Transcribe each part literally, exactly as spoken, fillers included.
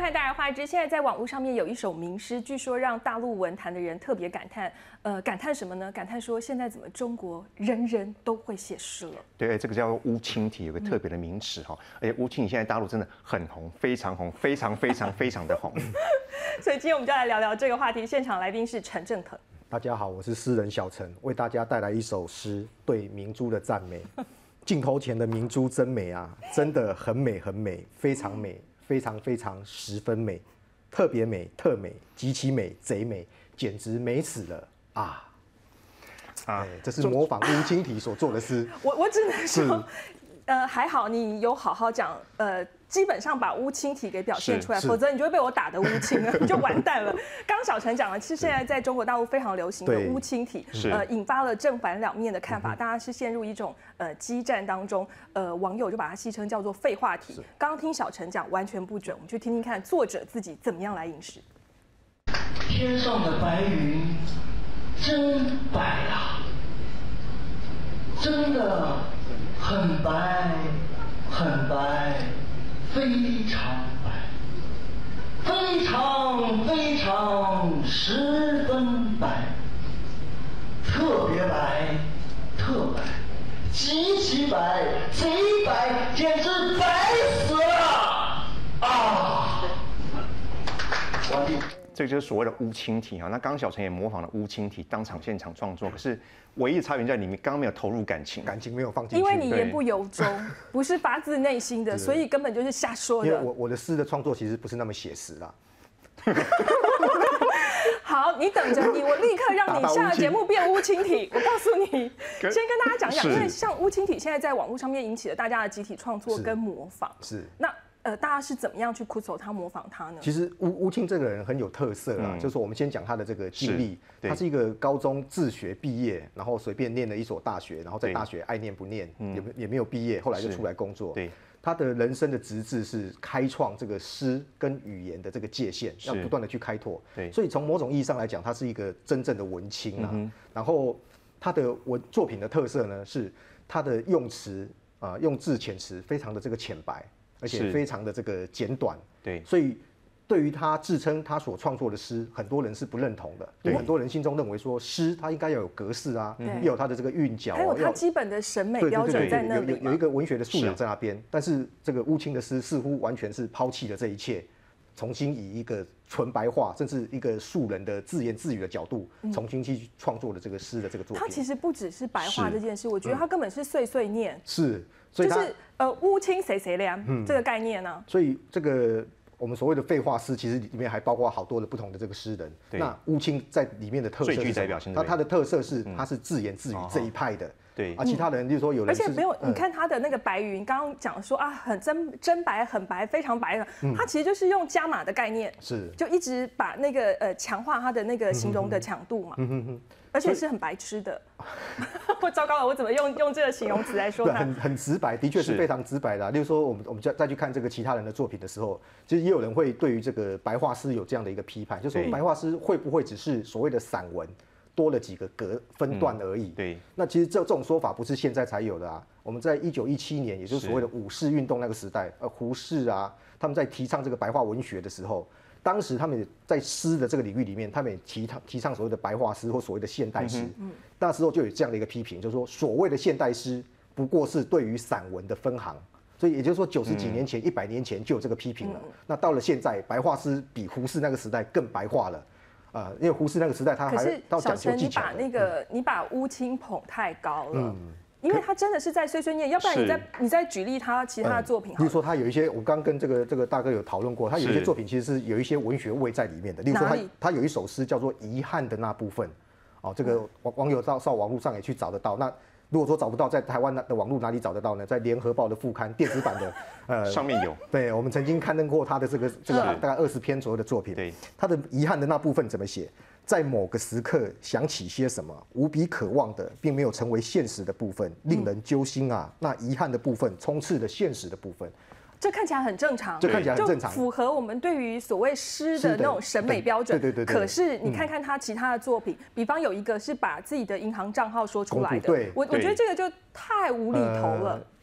看《大而化之》。现在在网络上面有一首名诗，据说让大陆文坛的人特别感叹。呃，感叹什么呢？感叹说现在怎么中国人人都会写诗了？ 对，这个叫乌青体，有个特别的名词哈。而且乌青体现在大陆真的很红，非常红，非常非常非常的红。 所以今天我们就来聊聊这个话题。现场来宾是陈正腾。 大家好，我是诗人小陈，为大家带来一首诗，对明珠的赞美。镜头前的明珠真美啊，真的很美很美，非常美，非常非常十分美，特别美，特美，极其美，贼美，简直美死了啊！啊，这是模仿乌青体所做的诗。 我我只能说，呃，还好你有好好讲，呃。基本上把乌青体给表现出来，否则你就会被我打得乌青了，你就完蛋了。刚刚小陈讲了，其实现在在中国大陆非常流行的乌青体，呃，引发了正反两面的看法，大家是陷入一种呃激战当中，呃，网友就把它戏称叫做废话体。刚刚听小陈讲完全不准，我们去听听看作者自己怎么样来吟诗。 天上的白云真白啊，真的很白，很白。非常白，非常非常十分白，特别白，特白，极其白，贼白，简直白死了啊！完毕。 这个就是所谓的乌青体哈。那刚刚小陈也模仿了乌青体，当场现场创作。可是唯一的差别在里面，刚刚没有投入感情， 感情没有放进去。 因为你言不由衷，不是发自内心的，所以根本就是瞎说的。 因为我我的诗的创作其实不是那么写实啦。 好，你等着你，我立刻让你下节目变乌青体。我告诉你，先跟大家讲讲，因为像乌青体现在在网络上面引起了大家的集体创作跟模仿。 是。 那。呃，大家是怎么样去哭走他、模仿他呢？ 其实乌乌青这个人很有特色啦，嗯、就是说我们先讲他的这个经历，他是一个高中自学毕业，然后随便念了一所大学，然后在大学爱念不念，也也没有毕业，后来就出来工作。对，他的人生的职志是开创这个诗跟语言的这个界限，要不断的去开拓。对，所以从某种意义上来讲，他是一个真正的文青啊。嗯、然后他的文作品的特色呢，是他的用词啊、呃，用字遣词非常的这个浅白。而且非常的这个简短，对，所以对于他自称他所创作的诗，很多人是不认同的。对，很多人心中认为说诗它应该要有格式啊，要有它的这个韵脚， 还有它基本的审美标准在那里， 有有一个文学的素养在那边。但是这个乌青的诗似乎完全是抛弃了这一切，重新以一个纯白话，甚至一个素人的自言自语的角度，重新去创作的这个诗的这个作品。 它其实不只是白话这件事，我觉得它根本是碎碎念。 是。 就是呃乌青谁谁凉、嗯、这个概念呢、啊？ 所以这个我们所谓的废话诗，其实里面还包括好多的不同的这个诗人。那乌青在里面的特色是什么？他他的特色是他是自言自语这一派的。对啊，其他人就是说有人， 而且没有，你看他的那个白云，刚刚讲说啊，很真真白，很白，非常白的，他其实就是用加码的概念，是就一直把那个呃强化他的那个形容的强度嘛，而且是很白痴的。我糟糕了，我怎么用用这个形容词来说呢？ 很很直白，的确是非常直白的、啊。例如说，我们我们再再去看这个其他人的作品的时候，其实也有人会对于这个白话诗有这样的一个批判，就是说白话诗会不会只是所谓的散文？多了几个格分段而已。嗯、对，那其实这这种说法不是现在才有的啊。我们在一九一七年，也就是所谓的五四运动那个时代，呃，胡适啊，他们在提倡这个白话文学的时候，当时他们也在诗的这个领域里面，他们也提倡提倡所谓的白话诗或所谓的现代诗。嗯，那时候就有这样的一个批评，就是说所谓的现代诗不过是对于散文的分行。所以也就是说，九十几年前、一百、嗯、年前就有这个批评了。嗯、那到了现在，白话诗比胡适那个时代更白话了。啊、呃，因为胡适那个时代，他还到讲究技巧。 可是小陈，你把那个、嗯、你把乌青捧太高了，嗯、因为他真的是在碎碎念，要不然你再你再举例他其他的作品好了。 比如说他有一些，我刚跟这个这个大哥有讨论过，他有一些作品其实是有一些文学味在里面的。例如说他他有一首诗叫做《遗憾的那部分》，哦，这个网网友到到网络上也去找得到。那如果说找不到，在台湾的网络哪里找得到呢？在联合报的副刊电子版的， 呃，上面有。 对，我们曾经刊登过他的这个这个大概二十篇左右的作品。对，他的遗憾的那部分怎么写？在某个时刻想起些什么，无比渴望的，并没有成为现实的部分，令人揪心啊！那遗憾的部分充斥了现实的部分。 这看起来很正常， 这看起来很正常， 符合我们对于所谓诗的那种审美标准。 对对对。 可是你看看他其他的作品，比方有一个是把自己的银行账号说出来的，对，我我觉得这个就太无厘头了。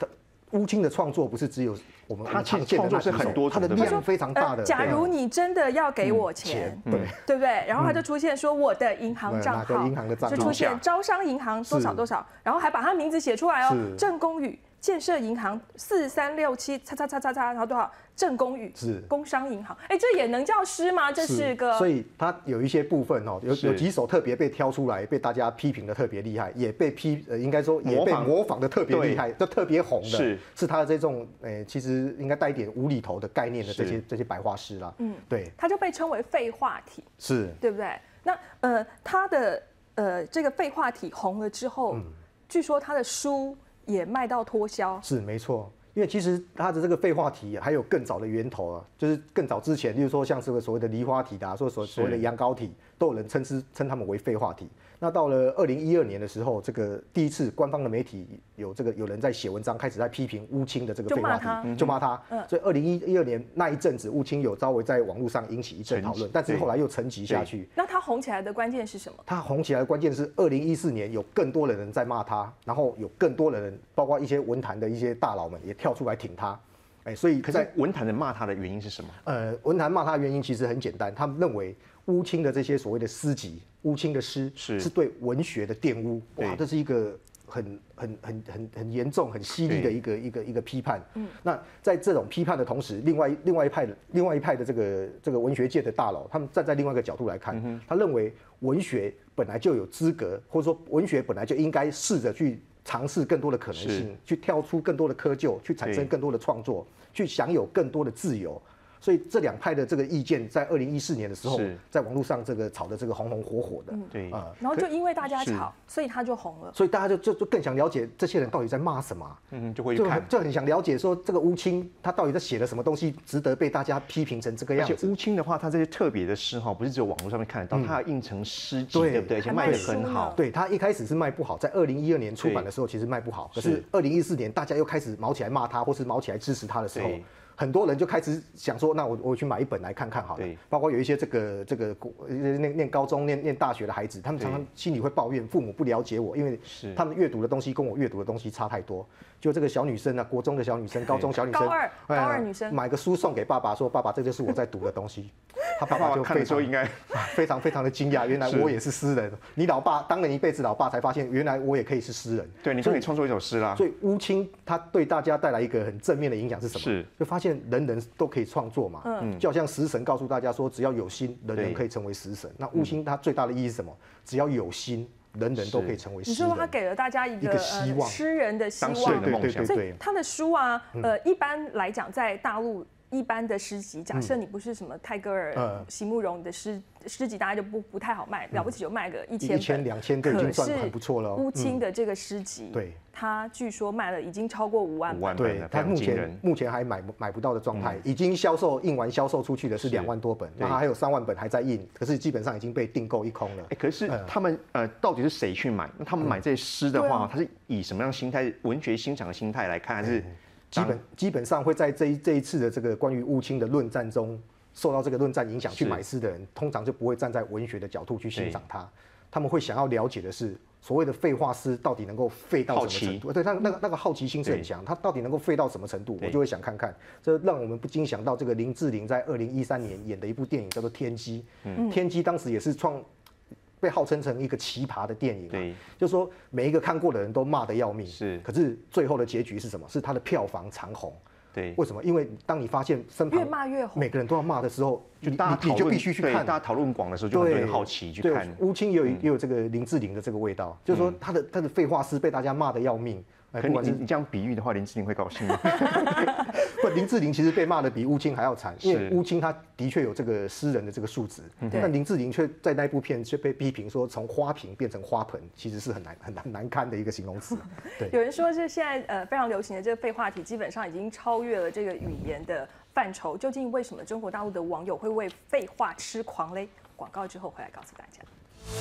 乌青的创作不是只有我们它其实创作是很多它的量非常大的。 假如你真的要给我钱，对对不对？然后他就出现说我的银行账号， 银行的账号就出现招商银行多少多少，然后还把他名字写出来哦，郑公宇。建设银行四三六七叉叉叉叉叉，然后多少？郑公宇是工商银行，哎，这也能叫诗吗？这是个， 所以它有一些部分哦，有有几首特别被挑出来，被大家批评的特别厉害，也被批呃，应该说也被模仿的特别厉害，就特别红的，是是他的这种，哎，其实应该带一点无厘头的概念的这些这些白话诗啦，嗯，对， 它就被称为废话体， 是对不对？那呃，他的呃这个废话体红了之后，据说他的书也卖到脱销， 是没错。因为其实它的这个废话体还有更早的源头啊，就是更早之前，例如说像这个所谓的梨花体的、啊，说所所谓的羊羔体，都有人称之称他们为废话体。那到了二零一二年的时候，这个第一次官方的媒体有这个有人在写文章，开始在批评乌青的这个废话体，就骂他。嗯、所以二零一二年那一阵子，乌青有稍微在网络上引起一阵讨论，但是后来又沉寂下去。 那他红起来的关键是什么？ 他红起来的关键是二零一四年有更多的人在骂他，然后有更多的人，包括一些文坛的一些大佬们也跳出来挺他。哎，所以可是文坛人骂他的原因是什么？ 呃，文坛骂他的原因其实很简单，他们认为乌青的这些所谓的诗集，乌青的诗是是对文学的玷污，哇，这是一个很很很很很严重、很犀利的一个一个一个批判。嗯，那在这种批判的同时，另外另外一派的另外一派的这个这个文学界的大佬，他们站在另外一个角度来看，嗯、他认为文学本来就有资格，或者说文学本来就应该试着去尝试更多的可能性，去跳出更多的窠臼，去产生更多的创作，去享有更多的自由。所以这两派的这个意见，在二零一四年的时候，在网络上这个吵得这个红红火火的， 对啊，然后就因为大家吵，所以他就红了。 所以大家就就就更想了解这些人到底在骂什么， 嗯，就会去看， 就很想了解说这个乌青他到底在写了什么东西，值得被大家批评成这个样子。 而且乌青的话，他这些特别的诗哈，不是只有网络上面看得到，他印成诗集，对不对？而且卖得很好。 对，他一开始是卖不好，在二零一二年出版的时候其实卖不好，可是二零一四年大家又开始毛起来骂他，或是毛起来支持他的时候。很多人就开始想说，那我我去买一本来看看好了。包括有一些这个这个念念高中、念念大学的孩子，他们常常心里会抱怨父母不了解我，因为他们阅读的东西跟我阅读的东西差太多。就这个小女生啊，国中的小女生、高中小女生、 高二高二女生， 买个书送给爸爸，说爸爸，这就是我在读的东西。他爸爸就非常应该非常非常的惊讶，原来我也是诗人。你老爸当了一辈子老爸，才发现原来我也可以是诗人。 对，你就可以创作一首诗啦。 所以乌青他对大家带来一个很正面的影响是什么？是就发现人人都可以创作嘛。嗯，就好像食神告诉大家说，只要有心，人人可以成为食神。那乌青他最大的意义是什么？只要有心。人人都可以成为诗人。 你说他给了大家一个希望， 诗人的希望， 对对对。 所以他的书啊，呃，一般来讲在大陆一般的诗集，假设你不是什么泰戈尔、席慕容的诗诗集，大家就不不太好卖，了不起就卖个一千、 一千、两千，就已经算很不错了。 乌青的这个诗集，对，他据说卖了已经超过五万本， 对，他目前目前还买买不到的状态，已经销售印完销售出去的是两万多本，那还有三万本还在印，可是基本上已经被订购一空了。 哎，可是他们呃，到底是谁去买？那他们买这些诗的话，他是以什么样心态、文学欣赏的心态来看，还是？ 基本基本上会在这一这一次的这个关于乌青的论战中，受到这个论战影响去买诗的人，通常就不会站在文学的角度去欣赏它，他们会想要了解的是所谓的废话诗到底能够废到什么程度？对，他那个那个好奇心是很强，他到底能够废到什么程度？我就会想看看。这让我们不禁想到这个林志玲在二零一三年演的一部电影叫做《天机》，嗯，《天机》当时也是创。被号称成一个奇葩的电影、啊，对，就是说每一个看过的人都骂得要命，是，可是最后的结局是什么？是它的票房长红，对，为什么？因为当你发现身旁越骂越红， 每个人都要骂的时候，就大家你就必须去看， 大家讨论广的时候，就很多人好奇去看。 乌青也有也有这个林志玲的这个味道，就是说他的他的废话诗被大家骂得要命。 可你你这样比喻的话，林志玲会高兴吗？ 不，林志玲其实被骂的比乌青还要惨，因为乌青他的确有这个诗人的这个素质，但林志玲却在那部片却被批评说从花瓶变成花盆，其实是很难很难难堪的一个形容词。对， 有人说是现在呃非常流行的这个废话体，基本上已经超越了这个语言的范畴。究竟为什么中国大陆的网友会为废话痴狂嘞？广告之后回来告诉大家。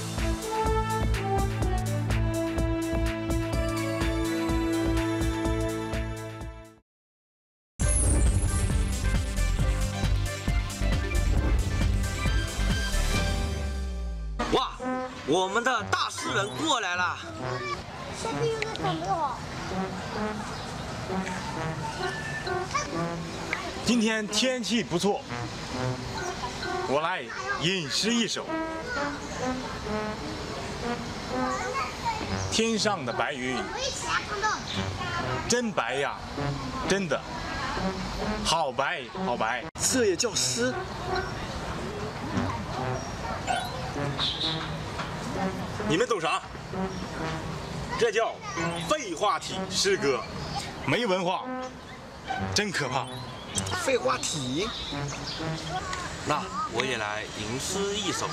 我们的大诗人过来了。 这边有个朋友。 今天天气不错，我来吟诗一首。天上的白云真白呀，真的好白好白。 这也叫诗？ 你们懂啥？这叫废话体诗歌，没文化，真可怕。 废话体？ 那我也来吟诗一首。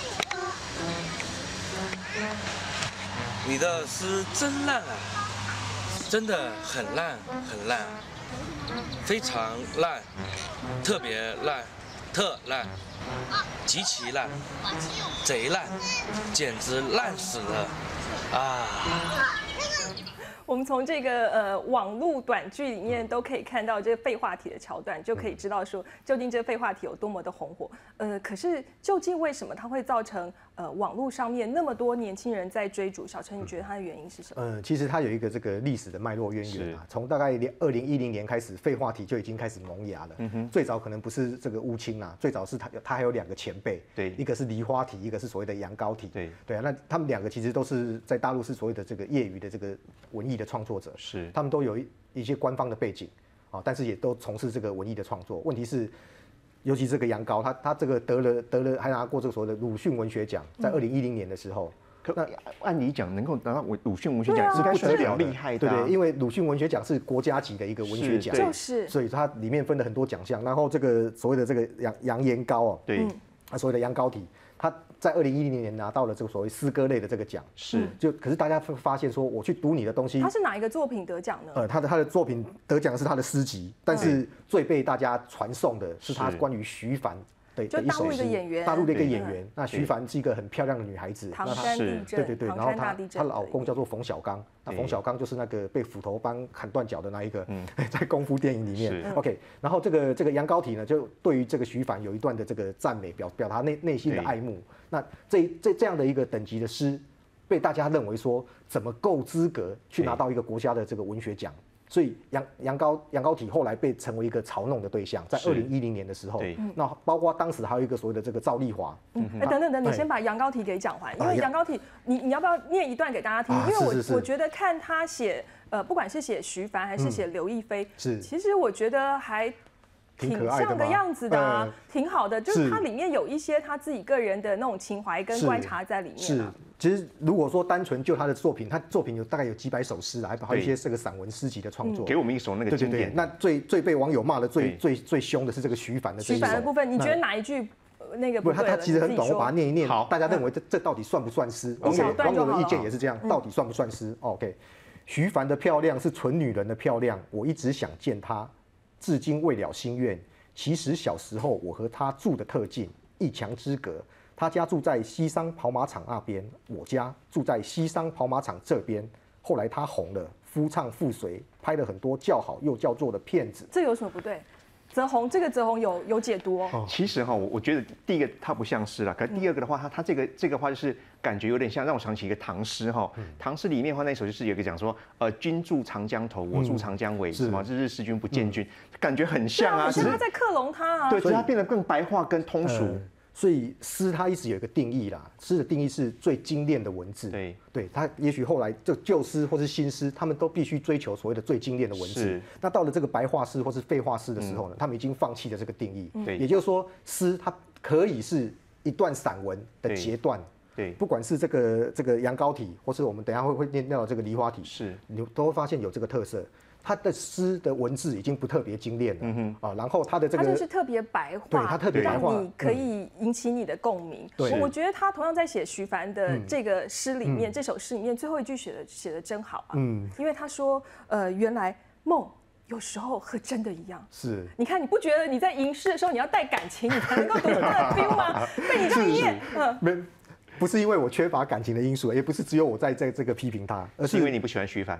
你的诗真烂啊，真的很烂很烂，非常烂，特别烂，特烂，极其烂，贼烂，简直烂死了啊！ 我们从这个呃网络短剧里面都可以看到这个废话体的桥段，就可以知道说究竟这个废话体有多么的红火。呃，可是究竟为什么它会造成呃网络上面那么多年轻人在追逐？小陈，你觉得它的原因是什么？ 呃，其实它有一个这个历史的脉络渊源啊，从大概二零一零年开始，废话体就已经开始萌芽了。嗯、最早可能不是这个乌青啦，最早是它它还有两个前辈，对，一个是梨花体，一个是所谓的羊羔体。对对啊，那他们两个其实都是在大陆是所谓的这个业余的这个文艺的创作者，是他们都有一一些官方的背景啊，但是也都从事这个文艺的创作。问题是，尤其这个羊羔，他他这个得了得了，还拿过这个所谓的鲁迅文学奖，在二零一零年的时候。 可那按理讲，能够拿到鲁迅文学奖是不得了厉害的， 对对，因为鲁迅文学奖是国家级的一个文学奖， 就是， 所以它里面分了很多奖项。然后这个所谓的这个杨杨延高哦，对，他所谓的羊羔体，他在二零一零年拿到了这个所谓诗歌类的这个奖，是就可是大家会发现说，我去读你的东西， 他是哪一个作品得奖呢？ 呃，他的他的作品得奖是他的诗集，但是最被大家传颂的是他关于徐帆。对， 就大陆的演员， 大陆的一个演员。那徐帆是一个很漂亮的女孩子， 唐山地震， 对对对，然后她她老公叫做冯小刚，那冯小刚就是那个被斧头帮砍断脚的那一个，在功夫电影里面。OK， 然后这个这个杨高体呢，就对于这个徐帆有一段的这个赞美，表表达内内心的爱慕。那这这这样的一个等级的诗，被大家认为说怎么够资格去拿到一个国家的这个文学奖？所以杨杨高杨高体后来被成为一个嘲弄的对象，在二零一零年的时候，那包括当时还有一个所谓的这个赵丽华。 嗯，哎，等等等，你先把杨高体给讲完，因为杨高体，你你要不要念一段给大家听？因为我我觉得看他写，呃，不管是写徐帆还是写刘亦菲，是，其实我觉得还。挺像的样子的、啊，挺好的，就是它里面有一些他自己个人的那种情怀跟观察在里面、啊。 是，其实如果说单纯就他的作品，他作品有大概有几百首诗啊，还有一些这个散文诗集的创作。 给我们一首那个经典。 那最最被网友骂的最最最凶的是这个徐帆的这一首。 徐帆的部分，你觉得哪一句那个不对？ 他他其实很短，我把它念一念。好，大家认为这这到底算不算诗？网友网友的意见也是这样，到底算不算诗 ？OK， 徐帆的漂亮是纯女人的漂亮，我一直想见她，至今未了心愿。其实小时候我和他住的特近，一墙之隔。他家住在西商跑马场那边，我家住在西商跑马场这边。后来他红了，夫唱妇随，拍了很多叫好又叫座的片子。 这有什么不对？泽宏，这个泽宏有有解读哦。 其实哈，我我觉得第一个它不像诗啦，可第二个的话，它它这个这个话就是感觉有点像让我想起一个唐诗哈。唐诗里面的话，那首就是有一个讲说，呃，君住长江头，我住长江尾，什么日日思君不见君，感觉很像啊。 可是他在克隆他啊。 对，所以它变得更白话、更通俗。 所以诗它一直有一个定义啦，诗的定义是最精炼的文字。对，对，它也许后来就旧诗或是新诗，他们都必须追求所谓的最精炼的文字。那到了这个白话诗或是废话诗的时候呢，嗯、他们已经放弃了这个定义。对，也就是说，诗它可以是一段散文的截断。对，不管是这个这个羊羔体，或是我们等一下会会念到这个梨花体，是你都会发现有这个特色。他的诗的文字已经不特别精炼了，嗯哼啊，然后他的这个， 他就是特别白话， 对，他特别白话， 让你可以引起你的共鸣。对、嗯，我觉得他同样在写徐帆的这个诗里面，嗯、这首诗里面最后一句写的写的真好啊，嗯，因为他说，呃，原来梦有时候和真的一样。是，你看，你不觉得你在吟诗的时候你要带感情，你才能够读出那个 feel 吗？被你这样一念，嗯， 没。不是因为我缺乏感情的因素，也不是只有我在在这个批评他， 而是因为你不喜欢徐帆。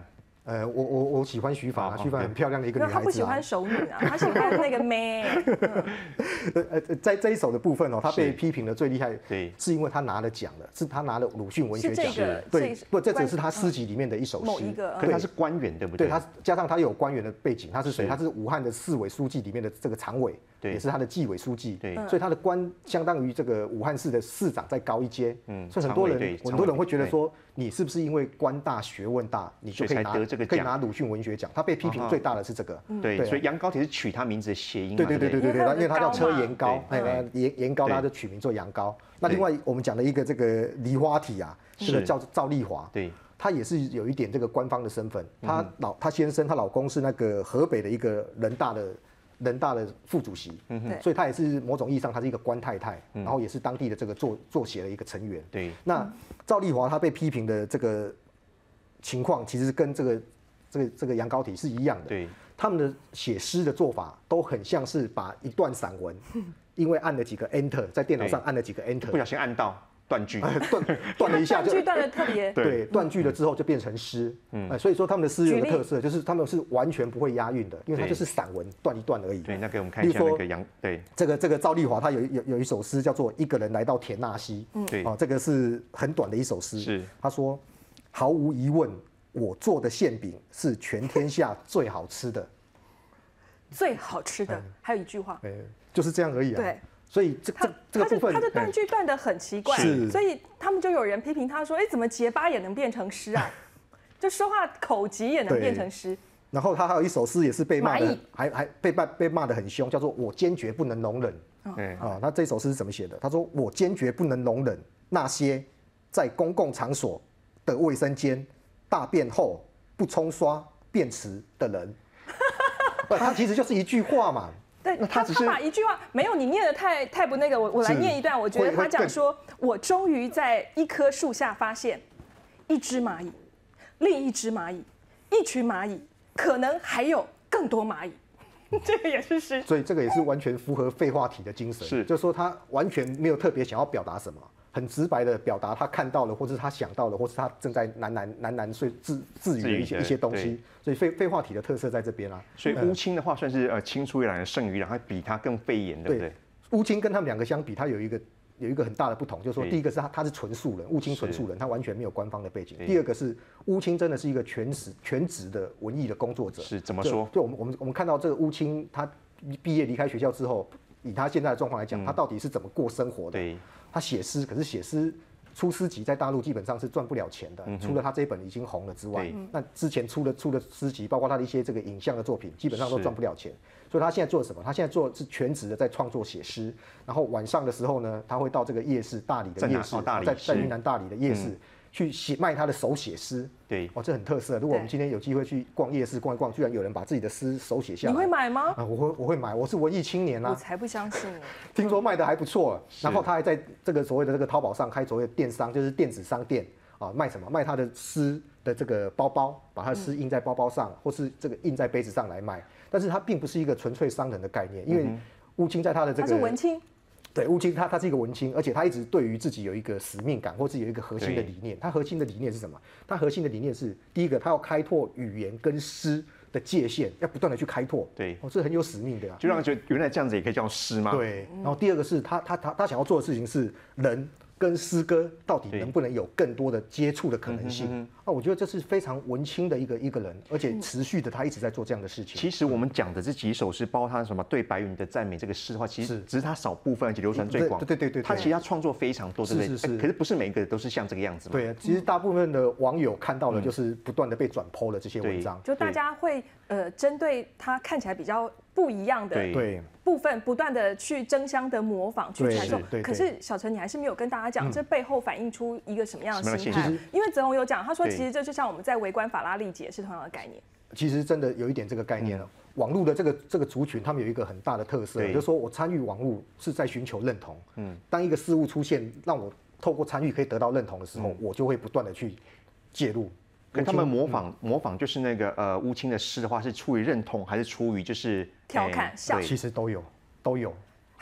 呃，我我我喜欢徐凡啊，徐凡很漂亮的一个女孩子、啊。 他不喜欢熟女啊，他喜欢那个妹。 呃呃，在这一首的部分哦，他被批评的最厉害， 对， 是因为他拿了奖了，是他拿了鲁迅文学奖。 是这个， 对，不，这只是他诗集里面的一首诗。 某一个， 可是他是官员，对不对？ 对，他加上他有官员的背景，他是谁？他是武汉的市委书记里面的这个常委，也是他的纪委书记。 对， 所以他的官相当于这个武汉市的市长再高一阶。嗯，所以很多人很多人会觉得说，你是不是因为官大学问大，你就可以拿可以拿鲁迅文学奖？他被批评最大的是这个。 对，所以杨高铁是取他名字的谐音。 对对对对对对，因为他叫车延高，哎，延延高，他就取名做杨高。那另外我们讲的一个这个梨花体啊，这个叫赵丽华。 对。 她也是有一点这个官方的身份，她老她先生她老公是那个河北的一个人大的人大的副主席，所以她也是某种意义上她是一个官太太，然后也是当地的这个作作协的一个成员。 对， 那赵丽华她被批评的这个情况，其实跟这个这个这个杨高体是一样的。 对， 他们的写诗的做法都很像是把一段散文，因为按了几个 enter， 在电脑上按了几个 enter， 不小心按到。断句， 断断了一下就， 断句断的特别， 对，断句了之后就变成诗，嗯，所以说他们的诗有个特色，就是他们是完全不会押韵的，因为它就是散文，断一段而已。 对，那给我们看一下那个杨，对， 这个这个赵丽华她有有有一首诗叫做《一个人来到田纳西》，嗯， 对， 啊，这个是很短的一首诗， 是， 他说，毫无疑问，我做的馅饼是全天下最好吃的， 最好吃的，还有一句话， 哎，就是这样而已啊， 对。 所以这这这个部分， 他的断句断得很奇怪，所以他们就有人批评他说：“哎，怎么结巴也能变成诗啊？就说话口急也能变成诗。” 然后他还有一首诗也是被骂的，还还被骂被骂得很凶，叫做“我坚决不能容忍”。嗯啊，那这首诗是怎么写的？他说：“我坚决不能容忍那些在公共场所的卫生间大便后不冲刷便池的人。”他其实就是一句话嘛。 对，他他把一句话没有你念的太太不那个，我我来念一段。我觉得他讲说，我终于在一棵树下发现一只蚂蚁，另一只蚂蚁，一群蚂蚁，可能还有更多蚂蚁。这个也是诗， 所以这个也是完全符合废话体的精神，是，就是说他完全没有特别想要表达什么。很直白的表达他看到了，或者他想到了，或是他正在喃喃喃喃碎自自语的一些一些东西，所以废废话体的特色在这边啊。 所以乌青的话算是呃青出于蓝的胜于蓝，它比他更肺炎，对不对？ 乌青跟他们两个相比，他有一个有一个很大的不同，就是说第一个是他他是纯素人，乌青纯素人，他完全没有官方的背景。第二个是乌青真的是一个全职全职的文艺的工作者。 是怎么说？ 就我们我们我们看到这个乌青，他毕业离开学校之后，以他现在的状况来讲，他到底是怎么过生活的？ 对， 他写诗，可是写诗。出诗集在大陆基本上是赚不了钱的，嗯、除了他这一本已经红了之外，那之前出的出的诗集，包括他的一些这个影像的作品，基本上都赚不了钱。所以他现在做什么？他现在做是全职的在创作写诗，然后晚上的时候呢，他会到这个夜市大理的夜市，在在云南大理的夜市。嗯去写卖他的手写诗， 对， 哦，这很特色。如果我们今天有机会去逛夜市逛一逛，居然有人把自己的诗手写下来， 你会买吗？ 啊，我会，我会买。我是文艺青年啊， 我才不相信呢。 听说卖的还不错，然后他还在这个所谓的这个淘宝上开所谓的电商，就是电子商店啊，卖什么？卖他的诗的这个包包，把他的诗印在包包上，或是这个印在杯子上来卖。但是他并不是一个纯粹商人的概念，因为乌青在他的这个他是文青。 对，乌青他他是一个文青，而且他一直对于自己有一个使命感，或是有一个核心的理念。他核心的理念是什么？他核心的理念是第一个，他要开拓语言跟诗的界限，要不断的去开拓。 对， 哦，这很有使命的、啊， 就让人觉得原来这样子也可以叫诗吗？ 对。然后第二个是他他他他想要做的事情是人跟诗歌到底能不能有更多的接触的可能性？嗯、啊，我觉得这是非常文青的一个一个人，而且持续的他一直在做这样的事情。 其实我们讲的这几首诗，包括他什么对白云的赞美这个诗的话，其实只是他少部分，而且流传最广。 对对对对， 他其实他创作非常多，对不对？是是是。可是不是每一个都是像这个样子嘛？ 对，其实大部分的网友看到的就是不断的被转 po 了这些文章， 就大家会呃针对他看起来比较不一样的对部分，不断的去争相的模仿去传授。可是小陈，你还是没有跟大家讲，这背后反映出一个什么样的心态？因为泽宏有讲，他说其实这就像我们在围观法拉利节是同样的概念。 其实真的有一点这个概念了。网络的这个这个族群，他们有一个很大的特色，就是说我参与网络是在寻求认同。嗯，当一个事物出现，让我透过参与可以得到认同的时候，我就会不断的去介入。 可他们模仿、嗯、模仿就是那个呃乌青的诗的话，是出于认同还是出于就是调侃笑？ 其实都有，都有。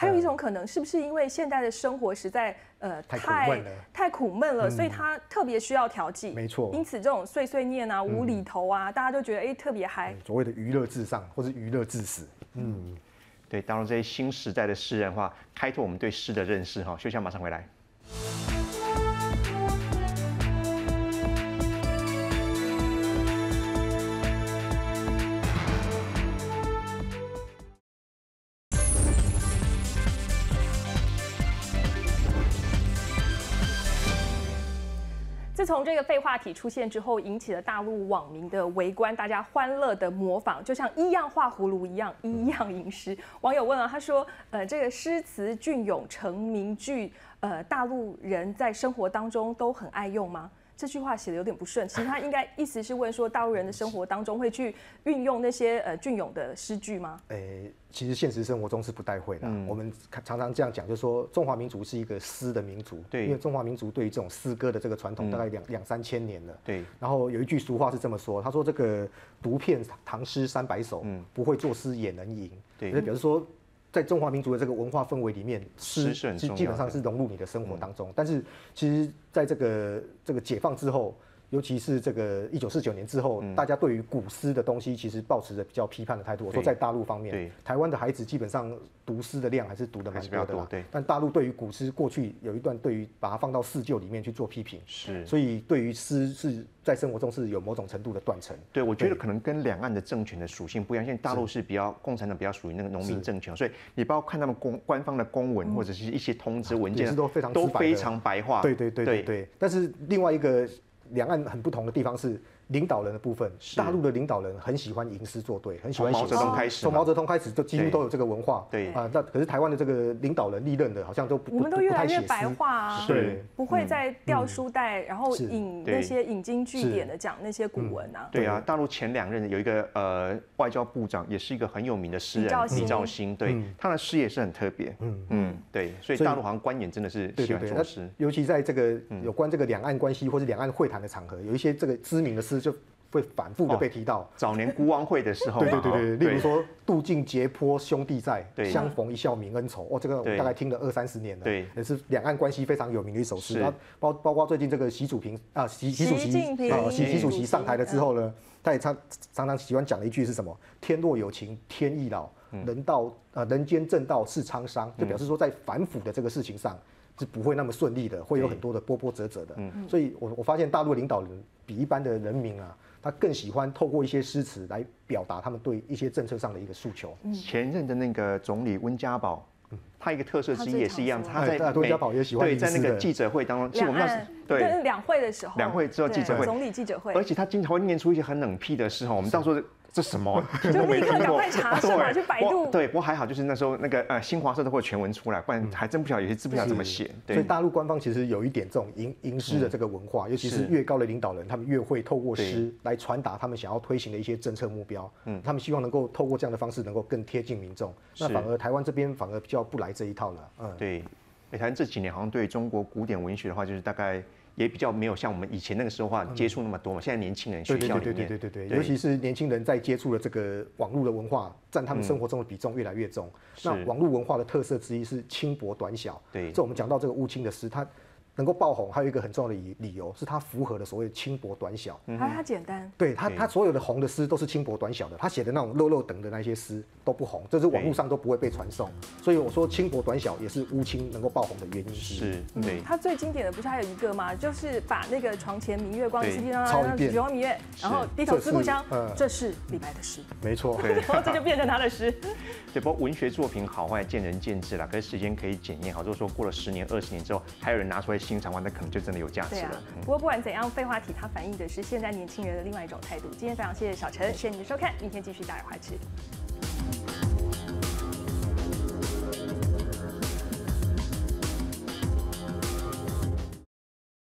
还有一种可能，是不是因为现代的生活实在呃太苦闷了， 太苦闷了，所以他特别需要调剂。 没错， 因此这种碎碎念啊、无厘头啊，大家都觉得哎特别嗨。 所谓的娱乐至上，或是娱乐至死。嗯， 对，当然这些新时代的诗人的话，开拓我们对诗的认识哈。休息，马上回来。 自从这个废话题出现之后，引起了大陆网民的围观，大家欢乐的模仿，就像一样画葫芦一样，一样吟诗。网友问了，他说：“呃，这个诗词隽永成名句，呃，大陆人在生活当中都很爱用吗？”这句话写的有点不顺，其实他应该意思是问说，大陆人的生活当中会去运用那些呃隽永的诗句吗？ 诶、欸，其实现实生活中是不太会的。嗯、我们常常这样讲，就是说中华民族是一个诗的民族， 对， 因为中华民族对于这种诗歌的这个传统大概两两三千年了， 对。 然后有一句俗话是这么说，他说这个读遍唐诗三百首，嗯，不会作诗也能吟， 对， 就表示说。在中华民族的这个文化氛围里面， 诗是很重要的， 基本上是融入你的生活当中。嗯、但是，其实在这个这个解放之后，尤其是这个一九四九年之后，嗯、大家对于古诗的东西其实抱持着比较批判的态度。我说在大陆方面，台湾的孩子基本上读诗的量还是读的蛮多的啦。 对， 但大陆对于古诗过去有一段对于把它放到四旧里面去做批评， 是， 所以对于诗是在生活中是有某种程度的断层。 对，我觉得可能跟两岸的政权的属性不一样。现在大陆是比较共产党比较属于那个农民政权，所以你包括看他们公官方的公文、嗯、或者是一些通知文件， 是都非常都非常白话。 对对对对 对, 对。但是另外一个两岸很不同的地方是。领导人的部分，大陆的领导人很喜欢吟诗作对，很喜欢写诗。 从毛泽东开始， 从毛泽东开始就几乎都有这个文化。 对啊，那可是台湾的这个领导人历任的，好像都不我们都越来越白话啊， 对， 不会再掉书袋，然后引那些引经据典的讲那些古文啊。 对啊，大陆前两任有一个呃外交部长，也是一个很有名的诗人李兆兴，对，他的诗也是很特别。嗯嗯，对，所以大陆好像官员真的是喜欢作诗， 尤其在这个有关这个两岸关系或是两岸会谈的场合，有一些这个知名的诗就。会反复的被提到、哦。 早年孤汪会的时候， 对对对对，例如说“渡尽劫波兄弟在，相逢一笑泯恩仇”。哦，这个我大概听了二三十年了，对，也是两岸关系非常有名的一首诗。然后包包括最近这个习主席啊，习习主席啊，习习主席上台了之后呢，他也常常常喜欢讲的一句是什么？“天若有情天亦老，人道呃人间正道是沧桑”，就表示说在反腐的这个事情上。是不会那么顺利的，会有很多的波波折折的。嗯，所以我我发现大陆领导人比一般的人民啊，他更喜欢透过一些诗词来表达他们对一些政策上的一个诉求。 嗯、前任的那个总理温家宝，他一个特色之一也是一样，他在温家宝也喜欢对，在那个记者会当中，其实我们那时对两会的时候， 两会之后记者会， 总理记者会， 而且他经常会念出一些很冷僻的诗哈，我们到时候。这什么？ 就立刻赶快查是吧？去百度。 对，不过还好，就是那时候那个呃新华社都会全文出来，不然还真不晓得有些字不晓得怎么写。 所以大陆官方其实有一点这种吟吟诗的这个文化，尤其是越高的领导人，他们越会透过诗来传达他们想要推行的一些政策目标。嗯，他们希望能够透过这样的方式，能够更贴近民众。那反而台湾这边反而比较不来这一套了。 嗯，对。台湾这几年好像对中国古典文学的话，就是大概。也比较没有像我们以前那个时候话接触那么多嘛，现在年轻人学校里面， 对对对对对，尤其是年轻人在接触了这个网络的文化，占他们生活中的比重越来越重。那网络文化的特色之一是轻薄短小，对，这我们讲到这个乌青的诗，它能够爆红，还有一个很重要的理由是它符合了所谓的轻薄短小， 还有它简单。 对它，它所有的红的诗都是轻薄短小的，他写的那种肉肉等的那些诗都不红，这是网络上都不会被传送。所以我说轻薄短小也是乌青能够爆红的原因之一。 是，对。 它最经典的不是还有一个吗？就是把那个床前明月光，实际上让举光明月，然后低头思故乡，这是李白的诗。 没错， 然后这就变成他的诗。 对，不过文学作品好坏见仁见智啦，可是时间可以检验。好，就是说过了十年、二十年之后，还有人拿出来欣赏，那可能就真的有价值了。 啊、不过不管怎样，废话题它反映的是现在年轻人的另外一种态度。今天非常谢谢小陈，谢谢你的收看，明天继续大而化之。